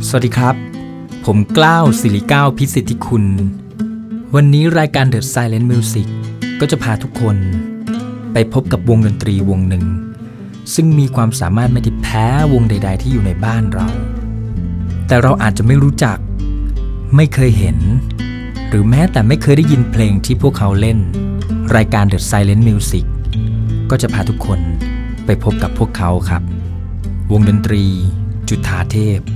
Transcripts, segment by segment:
สวัสดีครับผมกล้าวศิริก้าวพิสิทธิคุณวันนี้รายการ The Silent Music ก็จะพาทุกคนไปพบกับวงดนตรีวงหนึ่งซึ่งมีความสามารถไม่ได้แพ้วงใดๆที่อยู่ในบ้านเราแต่เราอาจจะไม่รู้จักไม่เคยเห็นหรือแม้แต่ไม่เคยได้ยินเพลงที่พวกเขาเล่นรายการ The Silent Music ก็จะพาทุกคนไปพบกับพวกเขาครับวงดนตรีจุฑาเทพ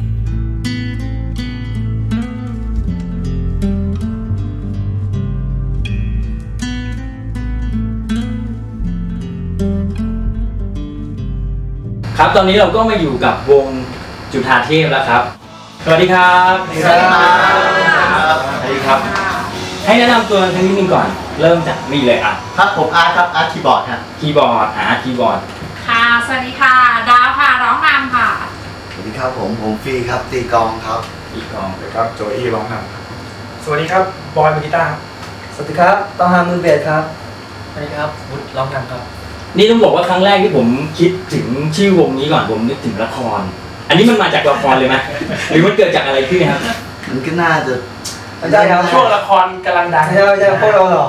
ครับตอนนี้เราก็มาอยู่กับวงจุฑาเทพแล้วครับสวัสดีครับสวัสดีครับสวัสดีครับให้แนะนำตัวทั้งนิดนึงก่อนเริ่มจากนี่เลยครับผมอาร์ตครับอาร์ตคีย์บอร์ดครับคีย์บอร์ดคีย์บอร์ดค่ะสวัสดีค่ะดาวค่ะร้องนำค่ะสวัสดีครับผมฟรีครับตีกลองครับตีกลองครับโจอี้ร้องนำครับสวัสดีครับบอยมือกีตาร์สวัสดีครับต้องหามือเบสครับสวัสดีครับวุฒิร้องนำครับนี่ต้องบอกว่าครั้งแรกที่ผมคิดถึงชื่อวงนี้ก่อนผมนึกถึงละครอันนี้มันมาจากละครเลยไหมหรือมันเกิดจากอะไรขึ้นครับมันก็น่าจะใช่ครับช่วงละครกำลังดังใช่พวกเราหรอ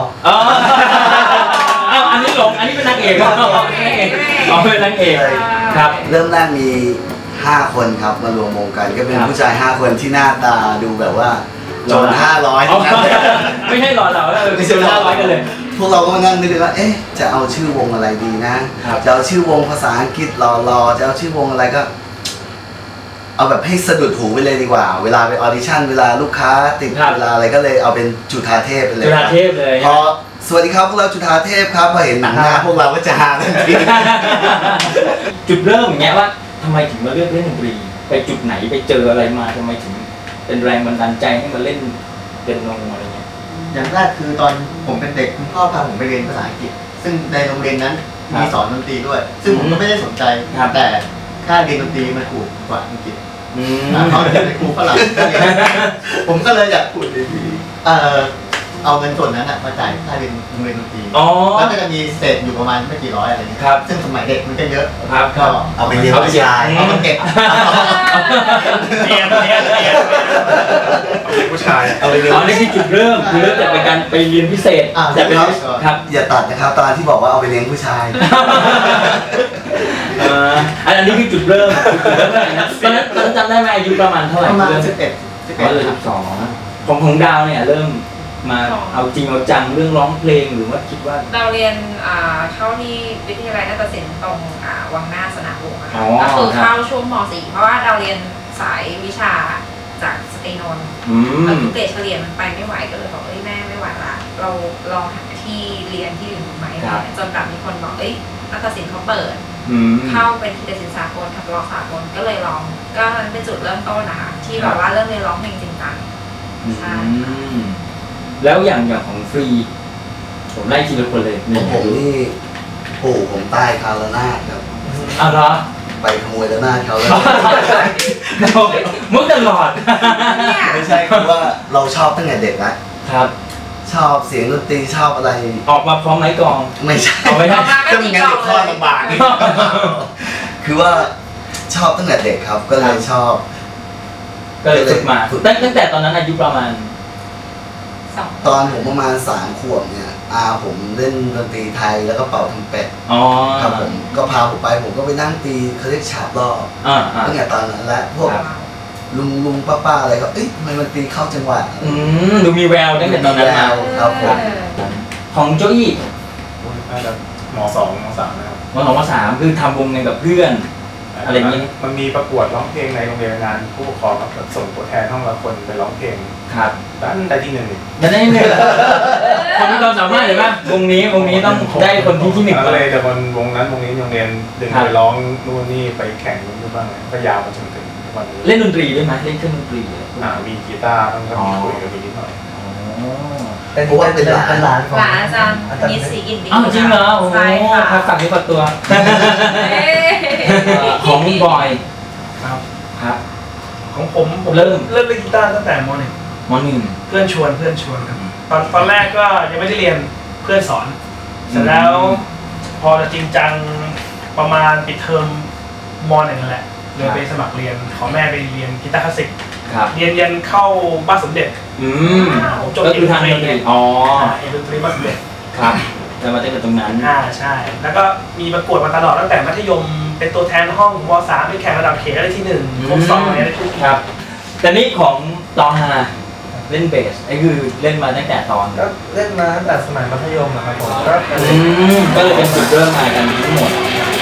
อันนี้หลงอันนี้เป็นนางเอกครับเป็นนางเอกครับเริ่มแรกมี5 คนครับมารวมวงกันก็เป็นผู้ชาย5 คนที่หน้าตาดูแบบว่าโจร500 ไม่ใช่หล่อเราไม่ใช่500กันเลยพวกเราก็มานั่งนึกว่าจะเอาชื่อวงอะไรดีนะจะเอาชื่อวงภาษาอังกฤษรอจะเอาชื่อวงอะไรก็เอาแบบให้สะดุดหูไปเลยดีกว่าเวลาไปออดิชั่นเวลาลูกค้าติดเวลาอะไรก็เลยเอาเป็นจุฑาเทพไปเลยจุฑาเทพเลยพอสวัสดีครับพวกเราจุฑาเทพครับพอเห็นหนังหน้าพวกเราก็จะฮาทันทีจุดเริ่มอย่างเงี้ยว่าทำไมถึงมาเลือกเล่นดนตรีไปจุดไหนไปเจออะไรมาทำไมถึงเป็นแรงบันดาลใจให้มาเล่นเปียโนอะไรเงี้ยอย่างแรกคือตอนผมเป็นเด็กคุณพ่อพาผมไปเรียนภาษาอังกฤษซึ่งในโรงเรียนนั้นมีสอนดนตรีด้วยซึ่งผมก็ไม่ได้สนใจแต่ค่าเรียนดนตรีมันถูกกว่าอังกฤษเขาเรียนในครูฝรั่งผมก็เลยอยากพูดเอาเงินส่วนนั้นมาจ่ายค่าเรียนโรงเรียนดนตรีแล้วก็จะมีเศษอยู่ประมาณไม่กี่ร้อยอะไรเงี้ยซึ่งสมัยเด็กมันก็เยอะก็เอาไปเรียนวิชาเอามาเก็บเรียนผู้ชายเอาไปเรียนนี่คือจุดเริ่มคือเริ่มจากการไปเรียนพิเศษแต่เป็นครับอย่าตัดนะครับตอนที่บอกว่าเอาไปเลี้ยงผู้ชายอันนี้คือจุดเริ่มนะตอนนั้นจำได้ไหมอายุประมาณเท่าไหร่ประมาณ11 เลย12ของดาวเนี่ยเริ่มมาเอาจริงเอาจังเรื่องร้องเพลงหรือว่าคิดว่าเราเรียนเข้าที่วิทยาลัยนาฏศิลป์ตรงวังหน้าสนามหลวงก็คือเข้าช่วงม.4 เพราะว่าเราเรียนสายวิชาจากสตรีนนท์แล้วเกรดเฉลี่ยมันไปไม่ไหวก็เลยบอกแม่ไม่ไหวละเราลองหาที่เรียนที่อื่นไหมจนแบบมีคนบอกนาฏศิลป์เขาเปิดเข้าเป็นนาฏศิลป์สากลทำร้องสากลก็เลยลองก็มันเป็นจุดเริ่มต้นนะคะที่แบบว่าเริ่มเรียนร้องเพลงจริงจังใช่แล้วอย่างของฟรีผมไล่ทีละคนเลยผมนี่ปู่ผมตายคาระนาดครับอะไรไปขโมยระนาดเขาแล้วมุกตลอดไม่ใช่คือว่าเราชอบตั้งแต่เด็กนะครับชอบเสียงดนตรีชอบอะไรออกมาพร้อมไม้กลองไม่ใช่ไม่ใช่ก็มีงานข้อลำบากคือว่าชอบตั้งแต่เด็กครับก็เลยชอบก็เลยฝึกมาตั้งแต่ตอนนั้นอายุประมาณตอนผมประมาณ3 ขวบเนี่ยผมเล่นดนตรีไทยแล้วก็เป่าทำเป็ดครับผมก็พาผมไปผมก็ไปนั่งตีเขาเรียกฉาบรอบตั้งแต่ตอนนั้นและพวกลุงป้าอะไรก็ทำไมมันตีเข้าจังหวะดูมีแววตั้งแต่ตอนนั้นมาครับผมของโจอี้น่าจะม.2 ม.3นะครับม.2 ม.3คือทำวงกับเพื่อนอะไรนี้มันมีประกวดร้องเพลงในโรงเรียนงานผู้ปกครองครับส่งตัวแทนห้องละคนไปร้องเพลงครับได้ที่1 ได้ที่1คนที่เราสามารถเลยป่ะวงนี้ต้องได้คนที่1 เลยแต่วงนั้นวงนี้โรงเรียนดึงไปร้องนู่นนี่ไปแข่งนู่นบ้างก็ยาวมาจนถึงวันนี้เล่นดนตรีได้ไหมเล่นเครื่องดนตรีมีกีตาร์ต้องมีคุยกับมีนิดหน่อยเพราะว่าเป็นหลานของอาจารย์มีสีอินดีจริงเหรอใช่ค่ะฝากที่ตัวของบอยครับของผมเริ่มเล่นกีตาร์ตั้งแต่ม.1 เพื่อนชวนครับตอนแรกก็ยังไม่ได้เรียนเพื่อนสอนเสร็จแล้วพอจะจริงจังประมาณปิดเทอมม.1 นั่นแหละเลยไปสมัครเรียนขอแม่ไปเรียนกีตาร์คลาสสิกเรียนเข้าบ้านสมเด็จก็คือทางดนตรีดนตรีบ้านสมเด็จครับจะมาเต้นกันตรงนั้นใช่แล้วก็มีประกวดมาตลอดตั้งแต่มัธยมเป็นตัวแทนห้องม.3 ไปแข่งระดับเขตได้ที่1ผม2อะไรได้ทุกทีครับแต่นี่ของตองฮาเล่นเบสไอ้คือเล่นมาตั้งแต่ตอนก็เล่นมาตั้งแต่สมัยมัธยมนะครับผมก็เลยเป็นจุดเริ่มมากันทั้งหมด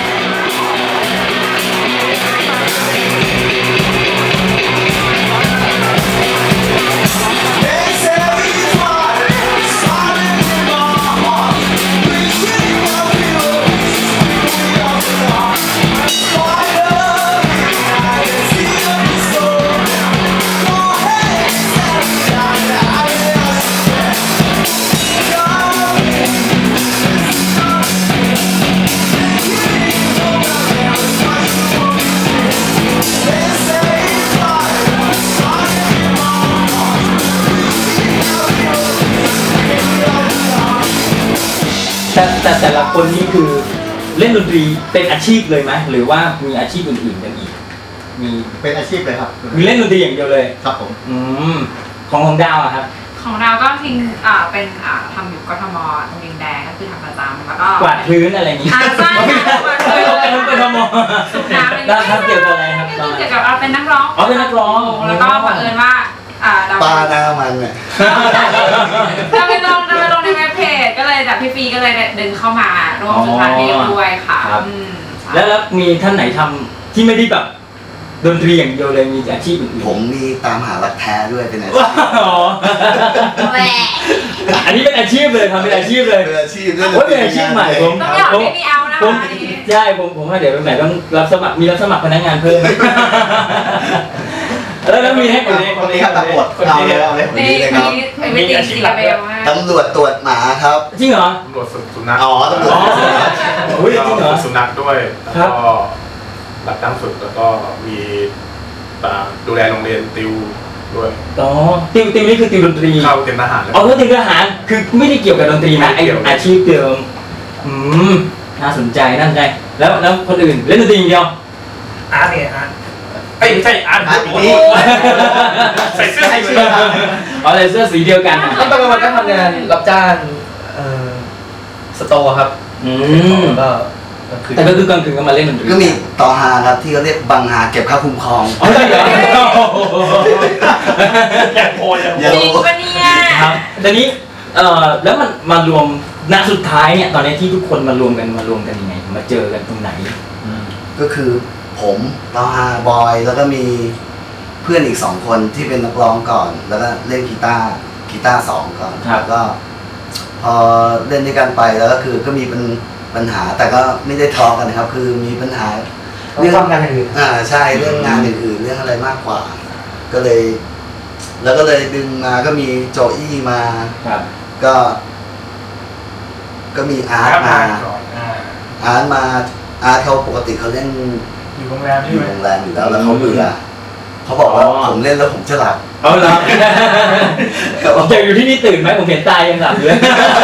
แต่ละคนนี่คือเล่นดนตรีเป็นอาชีพเลยไหมหรือว่ามีอาชีพอื่นๆกันอีกมีเป็นอาชีพเลยครับมีเล่นดนตรีอย่างเดียวเลยครับผมของดาวอะครับของดาวก็ทิ้งเป็นทำอยู่กทมโรงเรียนแดงก็คือทำประจำแล้วก็กวาดพื้นอะไรอย่างนี้ใช่กวาดพื้นเป็นกทมสุขน้ำอะไรเกี่ยวกับอะไรครับเกี่ยวกับเป็นนักร้องเป็นนักร้องแล้วก็บังเอิญว่าปลาหน้ามันเนี่ยจะไปลงในเว็บเพจก็เลยแต่พี่ปีก็เลยดึงเข้ามาร่วมสุดท้ายด้วยค่ะแล้วมีท่านไหนทำที่ไม่ได้แบบดนตรีอย่างเดียวเลยมีอาชีพอื่นผมมีตามหารักแท้ด้วยเป็นอาชีพอันนี้เป็นอาชีพเลยทำเป็นอาชีพเลยเป็นอาชีพด้วยเป็นอาชีพใหม่ผมใช่ผมว่าเดี๋ยวเป็นแบบต้องรับสมัครมีรับสมัครพนักงานเพิ่มแล้วมีให้คนนี้ครับตำรวจเอาเลยคนนี้เลยครับมีอาชีพอะไรตำรวจตรวจหมาครับจริงเหรอตำรวจสุนัขตำรวจจริงเหรอสุนัขด้วยแล้วก็รับจ้างฝึกแล้วก็มีดูแลโรงเรียนติวด้วยติวนี่คือติวดนตรีเข้าเตรียมทหารก็ติวทหารคือไม่ได้เกี่ยวกับดนตรีนะไออาชีพเดิมน่าสนใจแล้วคนอื่นเล่นดนตรีอย่างเดียวเนี่ยไม่ใช่ใส่เสื้อสีเดียวกันใส่เสื้อสีเดียวกันแล้วบางวันก็ทำงานรับจ้างสโตร์ครับแต่ก็คือกลางคืนก็มาเล่นดนตรีก็มีต่อหาครับที่เขาเรียกบังหาเก็บค่าคุ้มครองใช่เหรออย่างโผล่จริงปะเนี่ยครับแต่นี้แล้วมันมารวมณสุดท้ายเนี่ยตอนนี้ที่ทุกคนมารวมกันยังไงมาเจอกันตรงไหนก็คือผมต่อหาบอยแล้วก็มีเพื่อนอีก2 คนที่เป็นนักร้องก่อนแล้วก็เล่นกีตาร์2ก่อนแล้วก็พอเล่นด้วยกันไปแล้วก็คือก็มีเป็นปัญหาแต่ก็ไม่ได้ทะเลาะกันนะครับคือมีปัญหาเรื่องงานอื่นใช่เรื่องงานอื่นเรื่องอะไรมากกว่าก็เลยดึงมาก็มีโจอี้มาก็มีอาร์ตมาเขาปกติเขาเล่นอยู่โรงแรมอยู่แล้วเขาเบื่อเขาบอกว่าผมเล่นแล้วผมจะหลับเหรอจะอยู่ที่นี่ตื่นไหมผมเห็นตายังหลับอยู่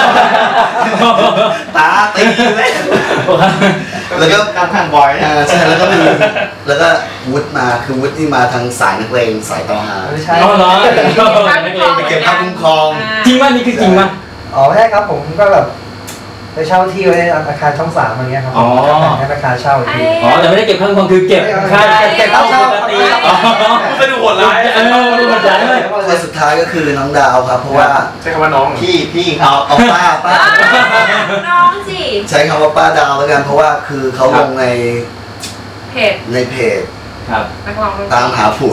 ตาตีเลยแล้วก็การทางบ่อยใช่แล้วก็วุฒิมาคือวุฒินี่มาทางสายนักเลงสายต่อหาใช่เหรอไปเก็บค่าคุ้มครองจริงว่านี่คือจริงมั้ยไม่ใช่ครับผมก็แบบไปเช่าที่ไว้ในอาคารช่อง3อะไรเงี้ยครับให้ราคาเช่าอีกทีแต่ไม่ได้เก็บค่าคุ้มครองคือเก็บค่าเช่าไม่ดูโหดร้ายดูโหดร้ายเลยคนสุดท้ายก็คือน้องดาวครับเพราะว่าใช้คำว่าน้องพี่เขาเอาป้าน้องสิใช้คำว่าป้าดาวแล้วกันเพราะว่าคือเขาลงในเพจครับตามหาผัว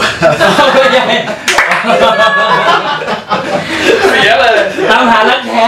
เสียเลยตามหารักแท้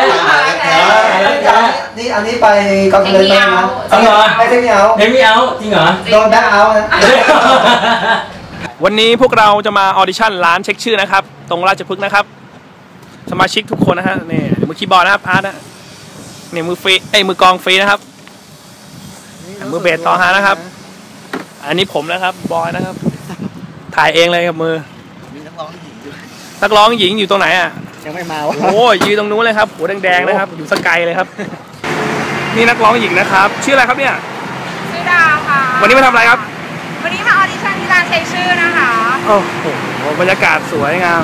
นี่อันนี้ไปกองเลยนะจริงเหรอไม่เอาจริงเหรอโดนด่าเอานะวันนี้พวกเราจะมาออดิชั่นร้านเช็คชื่อนะครับตรงราชพฤกษ์นะครับสมาชิกทุกคนนะฮะนี่มือคีย์บอร์ดนะครับอาร์ตนะนี่มือฟรีมือกองฟรีนะครับมือเบสต่อหานะครับอันนี้ผมนะครับบอยนะครับถ่ายเองเลยกับมือมีนักร้องหญิงด้วยนักร้องหญิงอยู่ตรงไหนอ่ะยังไม่มาโอ้ยยืนตรงนู้นเลยครับหัวแดงๆนะครับอยู่สกายเลยครับนี่นักร้องหญิงนะครับชื่ออะไรครับเนี่ยชื่อดาวค่ะวันนี้มาทำอะไรครับวันนี้มาออดิชั่นที่ร้านเช็คชื่อนะคะโอ้โหบรรยากาศสวยงาม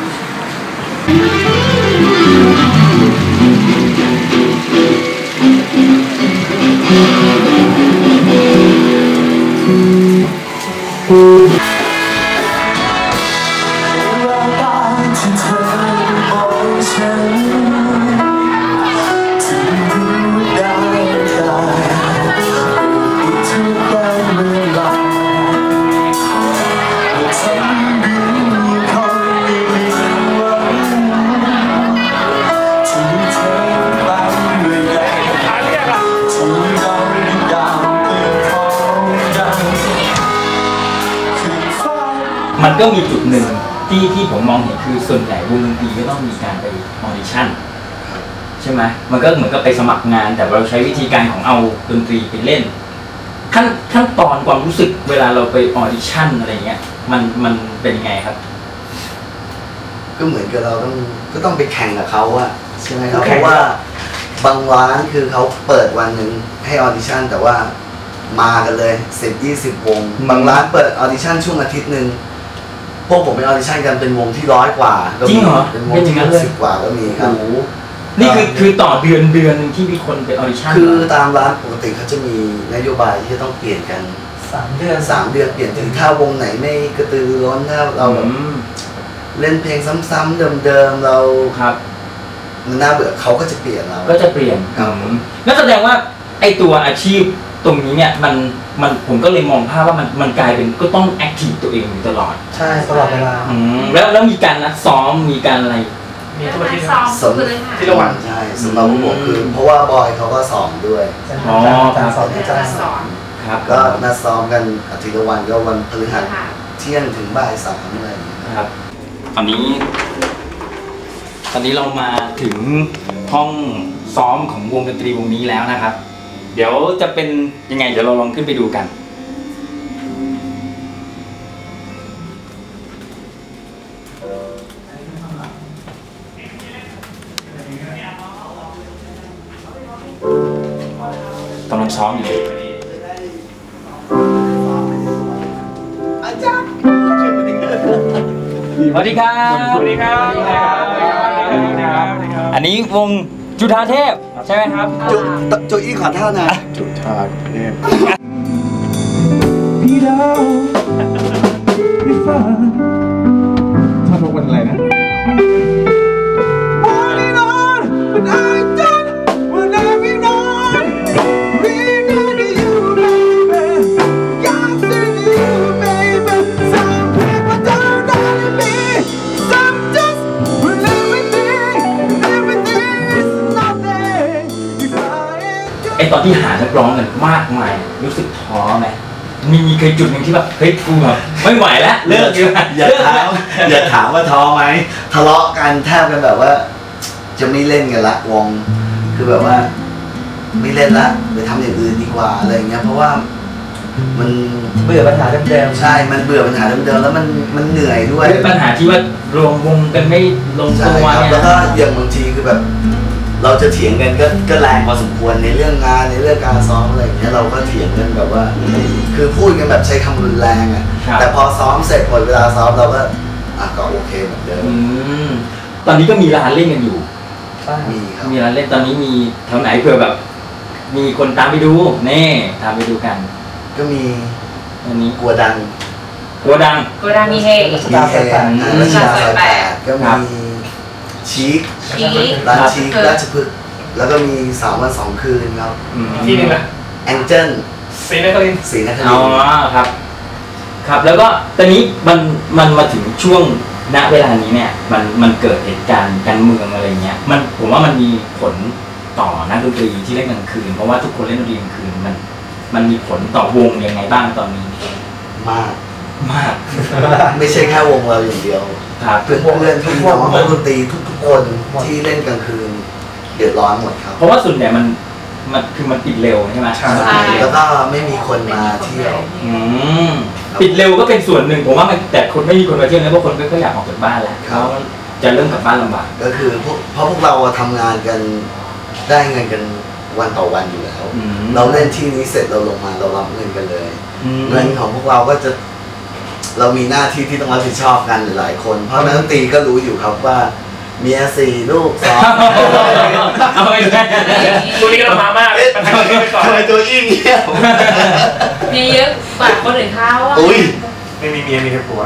มันก็มีจุดหนึ่งที่ผมมองเห็นคือส่วนใหญ่วงดนตรีก็ต้องมีการไปออดิชั่นใช่ไหมมันก็เหมือนกับไปสมัครงานแต่เราใช้วิธีการของเอาดนตรีไปเล่นขั้นตอนความรู้สึกเวลาเราไปออดิชั่นอะไรเงี้ยมันเป็นยังไงครับก็เหมือนกับเราต้องไปแข่งกับเขาอะใช่ไหมครับเพราะว่าบางร้านคือเขาเปิดวันหนึ่งให้ออดิชั่นแต่ว่ามากันเลย10-20 วงบางร้านเปิดออดิชั่นช่วงอาทิตย์หนึ่งพวกผมไปออดิชั่นกันเป็นวงที่100 กว่าจริงเหรอเป็นวงที่10 กว่าก็มีครับนี่คือต่อเดือนนึงที่มีคนไปออดิชั่นคือตามร้านปกติเขาจะมีนโยบายที่จะต้องเปลี่ยนกัน3 เดือนเปลี่ยนถึงถ้าวงไหนไม่กระตือรือร้นถ้าเราเล่นเพลงซ้ำๆเดิมๆเราครับมันน่าเบื่อเขาก็จะเปลี่ยนเราก็จะเปลี่ยนนั่นแสดงว่าไอตัวอาชีพตรงนี้เนี่ยมันผมก็เลยมองภาพว่ามันกลายเป็นก็ต้องแอคทีฟตัวเองอยู่ตลอดใช่ตลอดเวลาแล้วมีการนัดซ้อมมีการอะไรมีทุกที่ซ้อมที่ระหว่างใช่สำหรับผมคือเพราะว่าบอยเขาก็สอนด้วยการสอนครับก็นัดซ้อมกันอาทิตย์ละวันก็วันพฤหัสเที่ยงถึงบ่าย 3อะไรอย่างเงี้ยครับตอนนี้เรามาถึงห้องซ้อมของวงดนตรีวงนี้แล้วนะครับเดี๋ยวจะเป็นยังไงเดี๋ยวเราลองขึ้นไปดูกันกำลังซ้อมอยู่สวัสดีครับสวัสดีครับอันนี้วงจุฑาเทพใช่ไหมครับโจอี้ขอท่านะจุฑาเทพพี่ดาวพี่ฟ้าท่านบอกวันอะไรนะตอนที่หานักร้องกันมากมายรู้สึกท้อไหมมีเคยจุดหนึ่งที่แบบเฮ้ยกูแบบไม่ไหวแล้วเลิกดีกว่าอย่าถามว่าท้อไหมทะเลาะกันแทบกันแบบว่าจะไม่เล่นกันละวงคือแบบว่าไม่เล่นละไปทำอย่างอื่นดีกว่าอะไรอย่างเงี้ยเพราะว่ามันเบื่อปัญหาเดิมๆใช่มันเบื่อปัญหาเดิมๆแล้วมันเหนื่อยด้วยปัญหาที่ว่ารวมวงกันไม่ลงตัวเนี่ยแล้วก็อย่างบางทีคือแบบเราจะเถียงกันก็แรงพอสมควรในเรื่องงานในเรื่องการซ้อมอะไรอย่างเงี้ยเราก็เถียงกันแบบว่าคือพูดกันแบบใช้คำรุนแรงอ่ะแต่พอซ้อมเสร็จหมดเวลาซ้อมเราก็โอเคเหมือนเดิมตอนนี้ก็มีร้านเล่นกันอยู่มีครับมีร้านเล่นตอนนี้มีแถวไหนเผื่อแบบมีคนตามไปดูแน่ตามไปดูกันก็มีอันนี้กัวดังมีเฮร้ก็มีชีคร้านชีคราชพฤกษ์แล้วก็มี3 วัน 2 คืนครับที่นึงนะแองเจิลศรีนครินทร์อ๋อครับแล้วก็ตอนนี้มันมาถึงช่วงณเวลานี้เนี่ยมันเกิดเหตุการณ์การเมืองอะไรเงี้ยผมว่ามันมีผลต่อนักดนตรีที่เล่นกลางคืนเพราะว่าทุกคนเล่นดนตรีกลางคืนมันมีผลต่อวงยังไงบ้างตอนนี้มากไม่ใช่แค่วงเราอย่างเดียวเพื่อนพี่น้องนักดนตรีทุกคนที่เล่นกลางคืนเดือดร้อนหมดครับเพราะว่าส่วนใหญ่มันคือมันปิดเร็วใช่ไหมใช่แล้วก็ไม่มีคนมาเที่ยวปิดเร็วก็เป็นส่วนหนึ่งผมว่าแต่คนไม่มีคนมาเที่ยวแล้วเพราะคนก็อยากออกจากบ้านแล้วเขาจะเริ่มกลับบ้านลำบากก็คือเพราะพวกเราทำงานกันได้เงินกันวันต่อวันอยู่แล้วเราเล่นที่นี้เสร็จเราลงมาเรารับเงินกันเลยเงินของพวกเราก็จะเรามีหน้าที่ที่ต้องรับผิดชอบกันหลายคนเพราะนักดนตรีก็รู้อยู่ครับว่าเมีย4 ลูก 2 เอาไปเลยตัวนี้ก็ลำบากมากเลยทำไมตัวยิ่งเงี้ยมีเยอะกว่าคนอื่นเขาอุ้ยไม่มีเมียมีแค่ผัว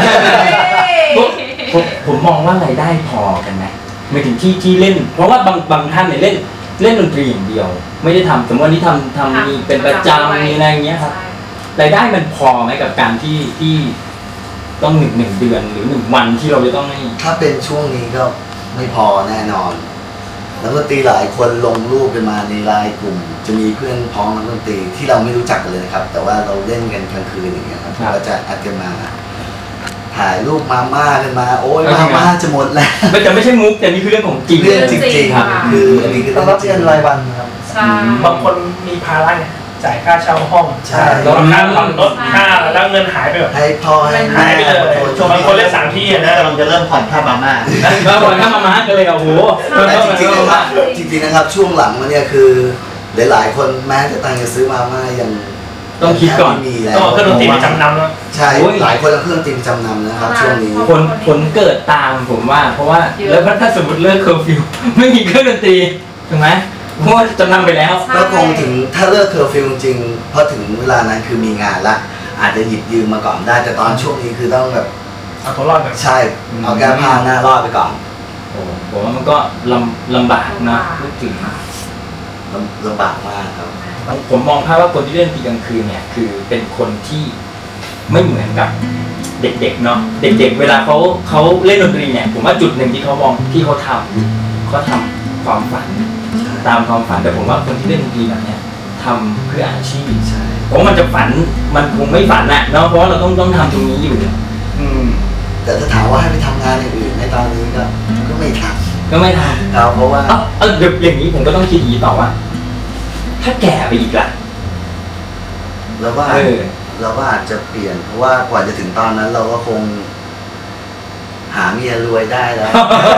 ผมมองว่ารายได้พอกันไหมไม่ถึงที่เล่นเพราะว่าบางท่านเนี่ยเล่นดนตรีอย่างเดียวไม่ได้ทำสมมติวันนี้ทำมีเป็นประจำมีอะไรอย่างเงี้ยครับรายได้มันพอไหมกับการที่ต้องหนึ่งเดือนหรือ1 วันที่เราจะต้องถ้าเป็นช่วงนี้ก็ไม่พอแน่นอนนักดนตรีหลายคนลงรูปกันมาในไลน์กลุ่มจะมีเพื่อนพ้องนักดนตรีที่เราไม่รู้จักกันเลยครับแต่ว่าเราเล่นกันกลางคืนอย่างเงี้ยครับก็จะอัดกันมาถ่ายรูปมาม่ากันมาโอ้ยมาม่าจะหมดแล้วมันจะไม่ใช่มุกแต่นี่คือเรื่องของจริงเรื่องจริงๆครับคืออันนี้คือต้องรับเงินรายวันครับบางคนมีภาระเนี่ยจ่ายค่าเช่าห้องแล้วค่าผ่อนรถค่าแล้วเงินหายไปแบบให้พ่อให้หายไปเลยบางคนเล่น3 ที่นะกำลังจะเริ่มผ่อนค่ามาม่าผ่อนค่ามาม่ากันเลยโอ้โหแต่จริงๆนะครับช่วงหลังมาเนี่ยคือหลายๆคนแม้จะตั้งจะซื้อมาม่ายังต้องคิดก่อนมีแล้วต้องเครื่องดนตรีไปจำนำแล้วใช่หลายคนเอาเครื่องดนตรีไปจำนำนะครับช่วงนี้ผลเกิดตามผมว่าเพราะว่าแล้วถ้าสมมติเลิกเคอร์ฟิวไม่มีเครื่องดนตรีถูกไหมเพราะว่าจำนำไปแล้วก็คงถึงถ้าเลิกเคอร์ฟิวจริงเพราะถึงเวลานั้นคือมีงานละอาจจะหยิบยืมมาก่อนได้แต่ตอนช่วงนี้คือต้องแบบเอาตัวรอดแบบใช่เอาแก้ผ้าหน้ารอดไปก่อนโอ้ผมว่ามันก็ลำบากนะพูดถึงลำบากมากครับผมมองภาพว่าคนที่เล่นดนตรีกลางคืนเนี่ยคือเป็นคนที่ไม่เหมือนกับเด็กๆเนาะเด็กๆเวลาเขาเล่นดนตรีเนี่ยผมว่าจุดหนึ่งที่เขามองที่เขาทำความฝันตามความฝันแต่ผมว่าคนที่เล่นดนตรีแบบนี้ทำเพื่ออาชีพใช่เพราะมันจะฝันมันคงไม่ฝันน่ะเนาะเพราะเราต้องทำตรงนี้อยู่แต่ถ้าถามว่าให้ไปทำงานอย่างอื่นในตอนนี้ก็ไม่ทำเพราะว่าเดี๋ยวอย่างนี้ผมก็ต้องคิดอย่างนี้ต่อว่าถ้าแก่ไปอีกล่ะเราก็อาจจะเปลี่ยนเพราะว่ากว่าจะถึงตอนนั้นเราก็คงหาเมียรวยได้แล้ว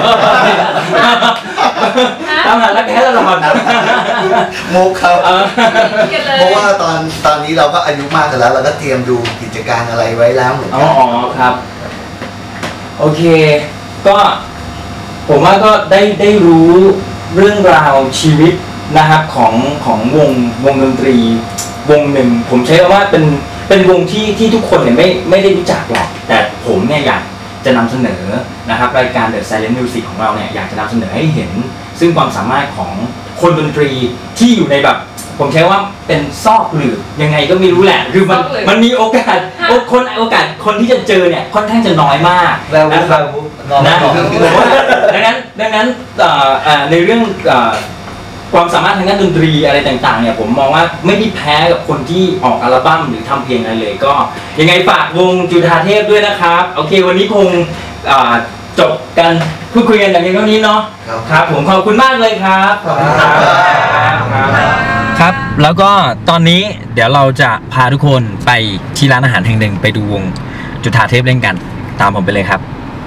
ทำงานแล้วแค่เราทำนะโมกเขาเพราะว่าตอนนี้เราก็อายุมากกันแล้วเราก็เตรียมดูกิจการอะไรไว้แล้วเหมือนกันอ๋อครับโอเคก็ผมว่าก็ได้รู้เรื่องราวชีวิตนะครับของวงดนตรีวงหนึ่งผมใช้คำว่าเป็นวงที่ทุกคนเนี่ยไม่ได้รู้จักหรอกแต่ผมเนี่ยอยากจะนำเสนอนะครับรายการ The Silent Music ของเราเนี่ยอยากจะนำเสนอให้เห็นซึ่งความสามารถของคนดนตรีที่อยู่ในแบบผมใช้ว่าเป็นซอกหลืบยังไงก็ไม่รู้แหละคือมันมีโอกาสคนที่จะเจอเนี่ยค่อนข้างจะน้อยมากนะครับนะดังนั้นในเรื่องความสามารถทางด้านดนตรีอะไรต่างๆเนี่ยผมมองว่าไม่ได้แพ้กับคนที่ออกอัลบั้มหรือทำเพลงอะไรเลยก็ยังไงฝากวงจุฑาเทพด้วยนะครับโอเควันนี้คงจบกันพูดคุยกันอย่างเท่านี้เนาะครับผมขอบคุณมากเลยครับขอบคุณครับแล้วก็ตอนนี้เดี๋ยวเราจะพาทุกคนไปที่ร้านอาหารแห่งหนึ่งไปดูวงจุฑาเทพเล่นกันตามผมไปเลยครับ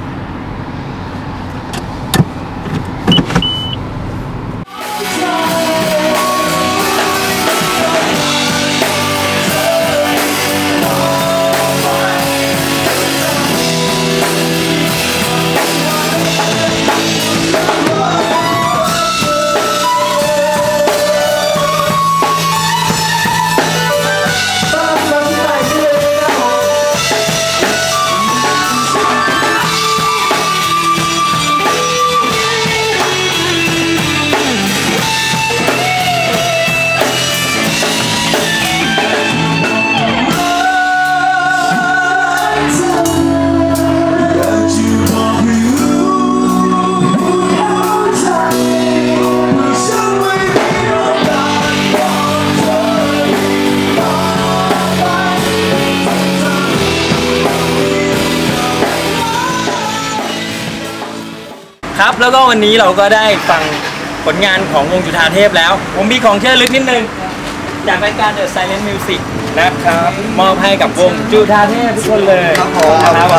ครับแล้วก็วันนี้เราก็ได้ฟังผลงานของวงจุฑาเทพแล้วผมมีของเชื่อลึกนิดนึงจากรายการ The Silent Music นะครับมอบให้กับวงจุฑาเทพทุกคนเลยครับผมครับ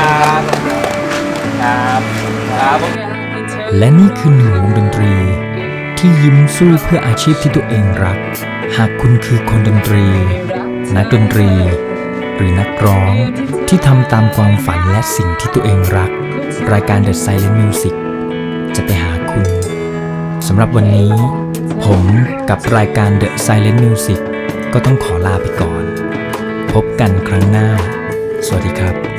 ครับและนี่คือหนึ่งวงดนตรีที่ยิ้มสู้เพื่ออาชีพที่ตัวเองรักหากคุณคือคนดนตรีนักดนตรีหรือนักร้องที่ทำตามความฝันและสิ่งที่ตัวเองรักรายการ The Silent Music จะไปหาคุณสำหรับวันนี้ผมกับรายการ The Silent Music ก็ต้องขอลาไปก่อนพบกันครั้งหน้าสวัสดีครับ